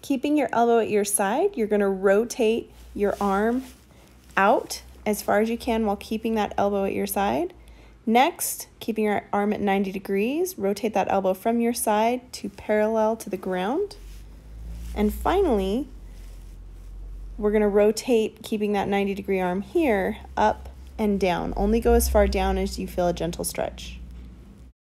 Keeping your elbow at your side, you're going to rotate your arm out as far as you can while keeping that elbow at your side. Next, keeping your arm at 90 degrees, rotate that elbow from your side to parallel to the ground. And finally, we're going to rotate, keeping that 90-degree arm here, up and down. Only go as far down as you feel a gentle stretch.